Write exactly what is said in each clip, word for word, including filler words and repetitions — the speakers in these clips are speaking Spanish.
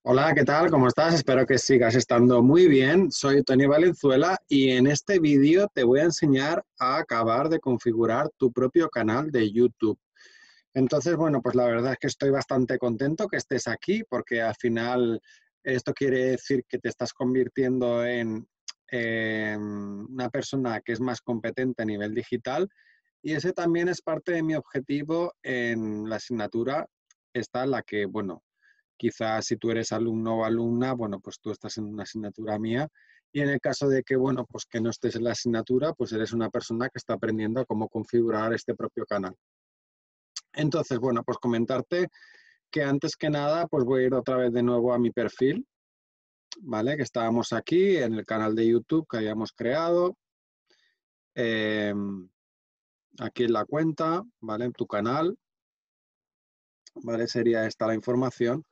Hola, ¿qué tal? ¿Cómo estás? Espero que sigas estando muy bien. Soy Tony Valenzuela y en este vídeo te voy a enseñar a acabar de configurar tu propio canal de YouTube. Entonces, bueno, pues la verdad es que estoy bastante contento que estés aquí porque al final esto quiere decir que te estás convirtiendo en, en una persona que es más competente a nivel digital y ese también es parte de mi objetivo en la asignatura, esta la que, bueno, quizás si tú eres alumno o alumna, bueno, pues tú estás en una asignatura mía y en el caso de que, bueno, pues que no estés en la asignatura, pues eres una persona que está aprendiendo a cómo configurar este propio canal. Entonces, bueno, pues comentarte que antes que nada, pues voy a ir otra vez de nuevo a mi perfil, ¿vale? Que estábamos aquí en el canal de YouTube que habíamos creado. Eh, Aquí en la cuenta, ¿vale? En tu canal, ¿vale? Sería esta la información.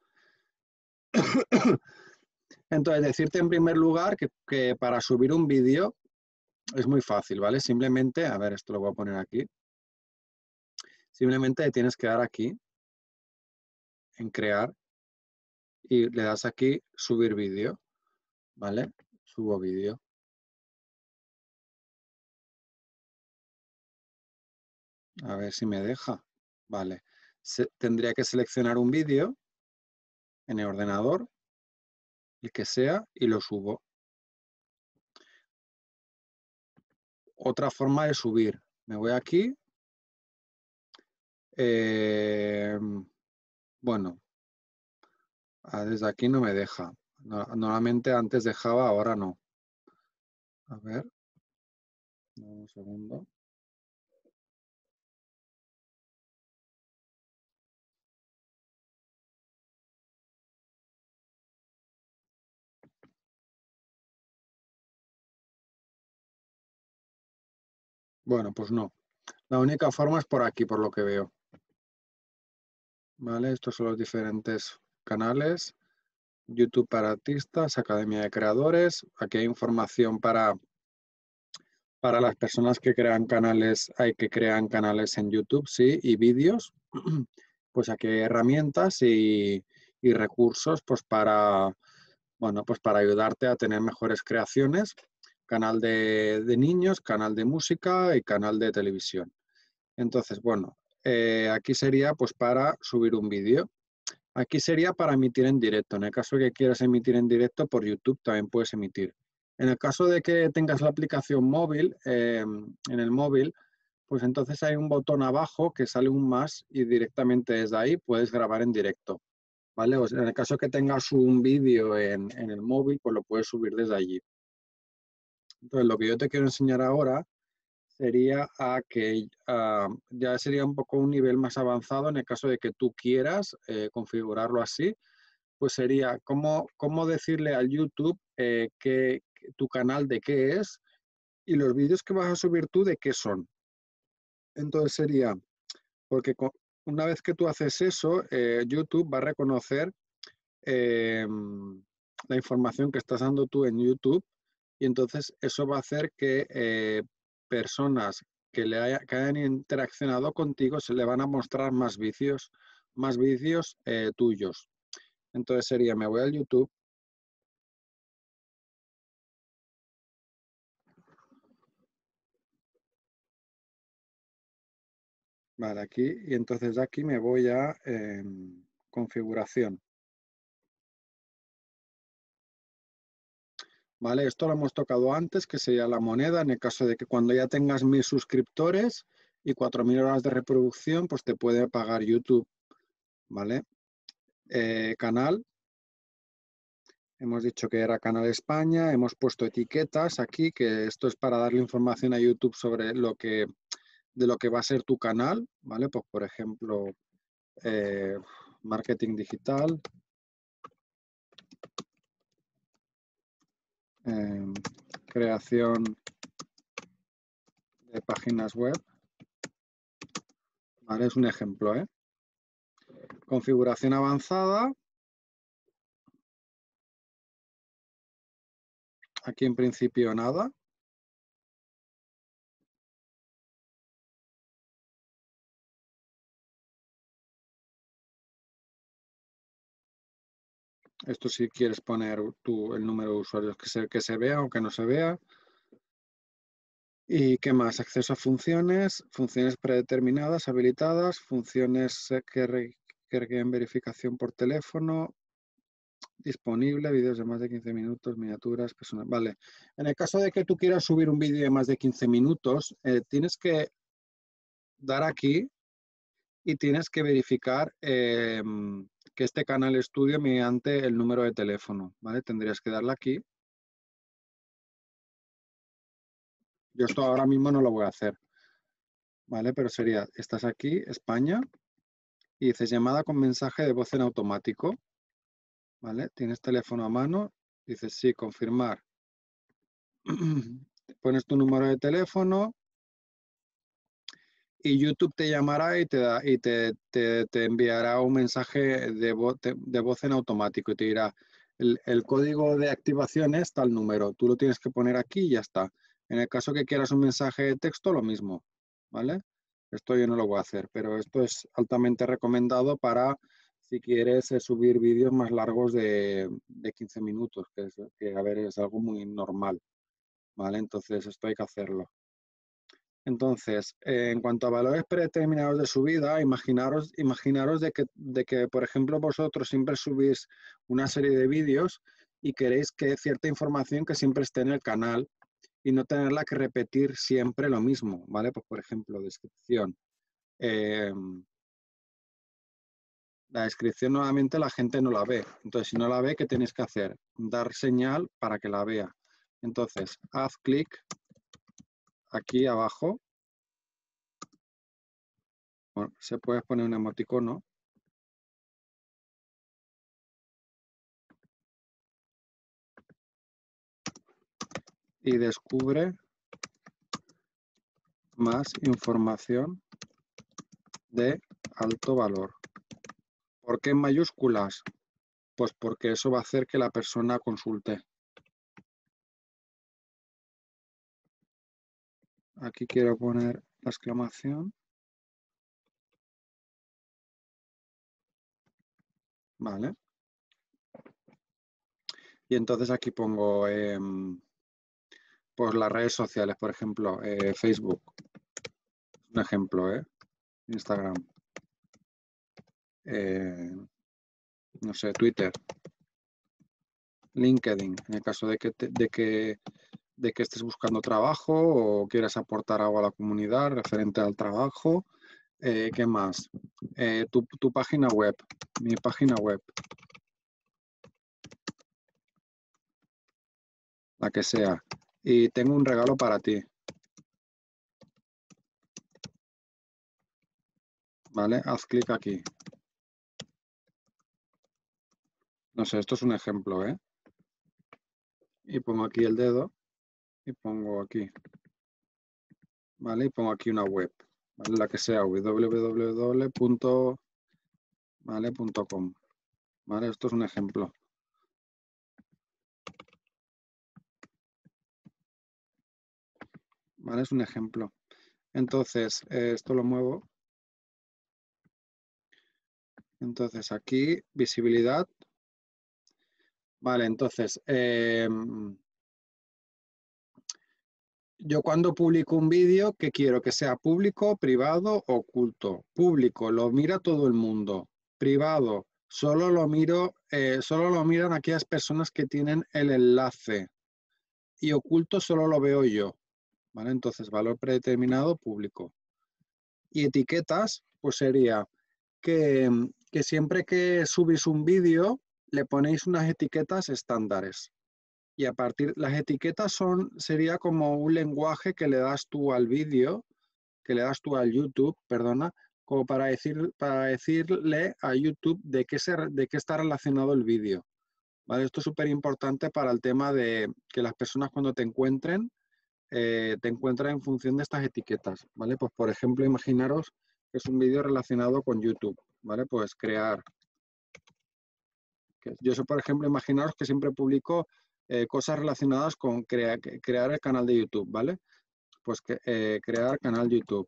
Entonces, decirte en primer lugar que, que para subir un vídeo es muy fácil, ¿vale? Simplemente, a ver, esto lo voy a poner aquí. Simplemente tienes que dar aquí en crear y le das aquí subir vídeo, ¿vale? Subo vídeo. A ver si me deja. Vale. Se, tendría que seleccionar un vídeo en el ordenador, el que sea, y lo subo. Otra forma de subir. Me voy aquí. Eh, bueno, desde aquí no me deja. No, normalmente antes dejaba, ahora no. A ver, un segundo. Bueno, pues no. La única forma es por aquí, por lo que veo. ¿Vale? Estos son los diferentes canales. YouTube para artistas, Academia de Creadores. Aquí hay información para, para las personas que crean canales, hay que crean canales en YouTube, sí, y vídeos. Pues aquí hay herramientas y, y recursos pues para, bueno, pues para ayudarte a tener mejores creaciones. Canal de, de niños, canal de música y canal de televisión. Entonces, bueno, eh, aquí sería pues para subir un vídeo. Aquí sería para emitir en directo. En el caso de que quieras emitir en directo por YouTube, también puedes emitir. En el caso de que tengas la aplicación móvil, eh, en el móvil, pues entonces hay un botón abajo que sale un más y directamente desde ahí puedes grabar en directo. ¿Vale? O sea, en el caso que tengas un vídeo en, en el móvil, pues lo puedes subir desde allí. Entonces, lo que yo te quiero enseñar ahora sería a que uh, ya sería un poco un nivel más avanzado en el caso de que tú quieras eh, configurarlo así, pues sería cómo, cómo decirle al YouTube eh, que, que tu canal de qué es y los vídeos que vas a subir tú de qué son. Entonces sería, porque una vez que tú haces eso, eh, YouTube va a reconocer eh, la información que estás dando tú en YouTube y entonces eso va a hacer que eh, personas que, le haya, que hayan interaccionado contigo se le van a mostrar más vídeos, más vídeos eh, tuyos. Entonces sería, me voy al YouTube. Vale, aquí, y entonces aquí me voy a eh, configuración. Vale, esto lo hemos tocado antes, que sería la moneda, en el caso de que cuando ya tengas mil suscriptores y cuatro mil horas de reproducción, pues te puede pagar YouTube. Vale, eh, canal. Hemos dicho que era Canal España, hemos puesto etiquetas aquí, que esto es para darle información a YouTube sobre lo que, de lo que va a ser tu canal, ¿vale? Pues por ejemplo, eh, marketing digital, eh, creación de páginas web, ¿vale? Es un ejemplo, ¿eh? Configuración avanzada, aquí en principio nada. Esto si quieres poner tú el número de usuarios que se, que se vea o que no se vea. ¿Y qué más? Acceso a funciones, funciones predeterminadas, habilitadas, funciones eh, que, re, que requieren verificación por teléfono, disponible, vídeos de más de quince minutos, miniaturas, personas. Vale. En el caso de que tú quieras subir un vídeo de más de quince minutos, eh, tienes que dar aquí y tienes que verificar eh, que este canal es tuyo mediante el número de teléfono, ¿vale? Tendrías que darle aquí. Yo esto ahora mismo no lo voy a hacer, ¿vale? Pero sería, estás aquí, España, y dices llamada con mensaje de voz en automático, ¿vale? Tienes teléfono a mano, dices sí, confirmar. Pones tu número de teléfono y YouTube te llamará y te, da, y te, te, te enviará un mensaje de, vo, de, de voz en automático y te dirá el, el código de activación es tal número, tú lo tienes que poner aquí y ya está. En el caso que quieras un mensaje de texto, lo mismo, ¿vale? Esto yo no lo voy a hacer, pero esto es altamente recomendado para si quieres eh, subir vídeos más largos de, de quince minutos, que, es, que a ver, es algo muy normal, ¿vale? Entonces esto hay que hacerlo. Entonces, eh, en cuanto a valores predeterminados de subida, imaginaros, imaginaros de que, de que, por ejemplo, vosotros siempre subís una serie de vídeos y queréis que cierta información que siempre esté en el canal y no tenerla que repetir siempre lo mismo, ¿vale? Pues, por ejemplo, descripción. Eh, la descripción nuevamente la gente no la ve. Entonces, si no la ve, ¿qué tenéis que hacer? Dar señal para que la vea. Entonces, haz clic aquí abajo. Bueno, se puede poner un emoticono. Y descubre más información de alto valor. ¿Por qué en mayúsculas? Pues porque eso va a hacer que la persona consulte. Aquí quiero poner la exclamación. Vale. Y entonces aquí pongo eh, pues las redes sociales, por ejemplo, eh, Facebook. Un ejemplo, ¿eh? Instagram. Eh, no sé, Twitter. LinkedIn, en el caso de que, te, de, que, de que estés buscando trabajo o quieras aportar algo a la comunidad referente al trabajo. Eh, ¿Qué más? Eh, tu, tu página web, mi página web, la que sea. Y tengo un regalo para ti. ¿Vale? Haz clic aquí. No sé, esto es un ejemplo, ¿eh? Y pongo aquí el dedo y pongo aquí. ¿Vale? Y pongo aquí una web, ¿vale? La que sea, w w w punto com. ¿Vale? Esto es un ejemplo. ¿Vale? Es un ejemplo. Entonces, eh, esto lo muevo. Entonces, aquí, visibilidad. Vale, entonces, eh, yo cuando publico un vídeo, ¿qué quiero? Que sea público, privado, oculto. Público, lo mira todo el mundo. Privado, solo lo miro, eh, solo lo miran aquellas personas que tienen el enlace. Y oculto solo lo veo yo. ¿Vale? Entonces, valor predeterminado, público. Y etiquetas, pues sería que, que siempre que subís un vídeo, le ponéis unas etiquetas estándares. Y a partir, las etiquetas son, sería como un lenguaje que le das tú al vídeo, que le das tú al YouTube, perdona, como para, decir, para decirle a YouTube de qué, se, de qué está relacionado el vídeo. ¿Vale? Esto es súper importante para el tema de que las personas cuando te encuentren, eh, te encuentran en función de estas etiquetas. ¿Vale? Pues por ejemplo, imaginaros que es un vídeo relacionado con YouTube. ¿Vale? Pues crear. Yo sé, por ejemplo, imaginaros que siempre publico eh, cosas relacionadas con crea, crear el canal de YouTube, ¿vale? Pues que, eh, crear canal YouTube.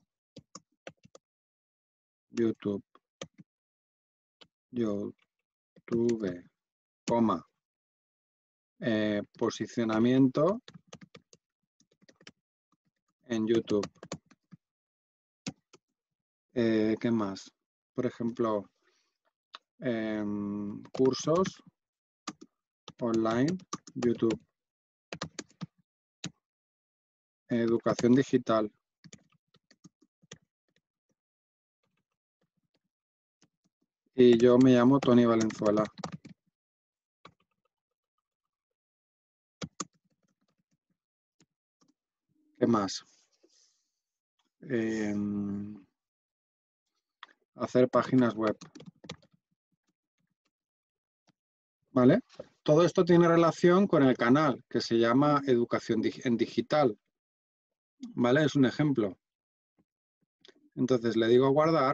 YouTube. YouTube. coma, eh, posicionamiento en YouTube. Eh, ¿Qué más? Por ejemplo, eh, cursos online, YouTube. Educación digital. Y yo me llamo Tony Valenzuela. ¿Qué más? Eh, hacer páginas web. ¿Vale? Todo esto tiene relación con el canal, que se llama Educación en Digital. ¿Vale? Es un ejemplo. Entonces le digo guardar.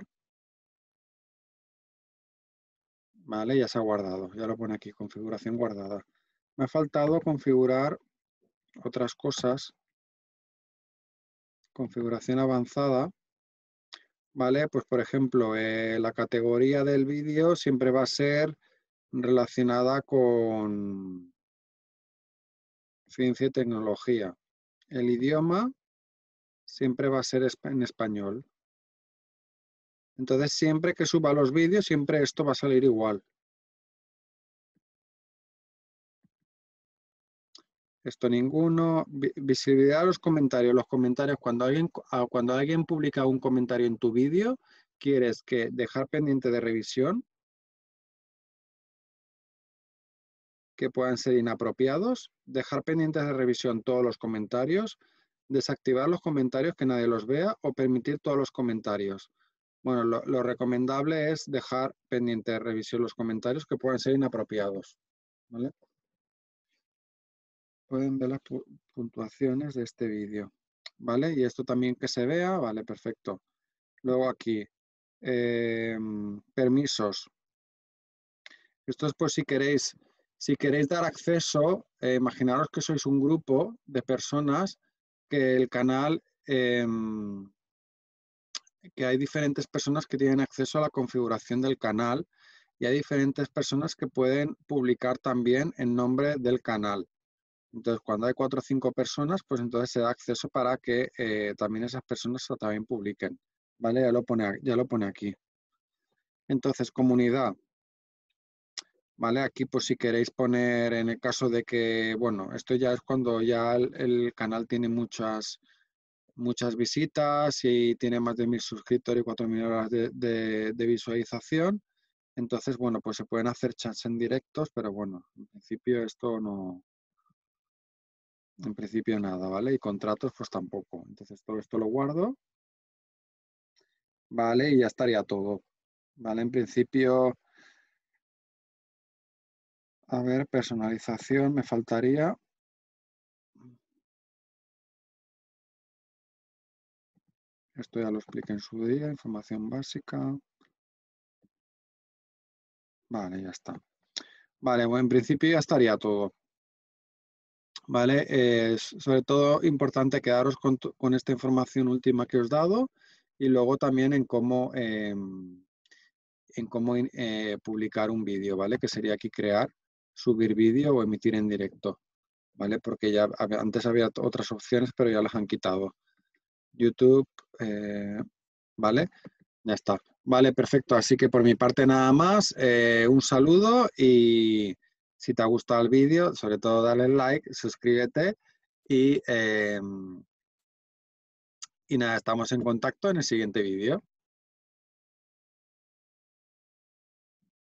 Vale, ya se ha guardado. Ya lo pone aquí, configuración guardada. Me ha faltado configurar otras cosas. Configuración avanzada. Vale, pues por ejemplo, eh, la categoría del vídeo siempre va a ser relacionada con ciencia y tecnología. El idioma siempre va a ser en español. Entonces, siempre que suba los vídeos, siempre esto va a salir igual. Esto ninguno. Visibilidad de los comentarios. Los comentarios, cuando alguien, cuando alguien publica un comentario en tu vídeo, quieres que dejar pendiente de revisión, que puedan ser inapropiados, dejar pendientes de revisión todos los comentarios, desactivar los comentarios que nadie los vea o permitir todos los comentarios. Bueno, lo, lo recomendable es dejar pendiente de revisión los comentarios que puedan ser inapropiados. ¿Vale? Pueden ver las puntuaciones de este vídeo. ¿Vale? Y esto también que se vea, vale, perfecto. Luego aquí, eh, permisos. Esto es por si queréis, si queréis dar acceso, eh, imaginaros que sois un grupo de personas que el canal, eh, que hay diferentes personas que tienen acceso a la configuración del canal y hay diferentes personas que pueden publicar también en nombre del canal. Entonces, cuando hay cuatro o cinco personas, pues entonces se da acceso para que eh, también esas personas también publiquen. ¿Vale? Ya lo pone, ya lo pone aquí. Entonces, comunidad. ¿Vale? Aquí, pues si queréis poner, en el caso de que, bueno, esto ya es cuando ya el, el canal tiene muchas, muchas visitas y tiene más de mil suscriptores y cuatro mil horas de, de, de visualización. Entonces, bueno, pues se pueden hacer chats en directos, pero bueno, en principio esto no, en principio nada, ¿vale? Y contratos, pues tampoco. Entonces, todo esto lo guardo, ¿vale? Y ya estaría todo, ¿vale? En principio, a ver, personalización, me faltaría. Esto ya lo expliqué en su día, información básica. Vale, ya está. Vale, bueno, en principio ya estaría todo. Vale, es sobre todo importante quedaros con, con esta información última que os he dado y luego también en cómo, eh, en cómo eh, publicar un vídeo, ¿vale? Que sería aquí crear, subir vídeo o emitir en directo, ¿vale? Porque ya antes había otras opciones, pero ya las han quitado. YouTube, eh, ¿vale? Ya está. Vale, perfecto. Así que por mi parte nada más. Eh, un saludo y si te ha gustado el vídeo, sobre todo dale like, suscríbete y, eh, y nada, estamos en contacto en el siguiente vídeo.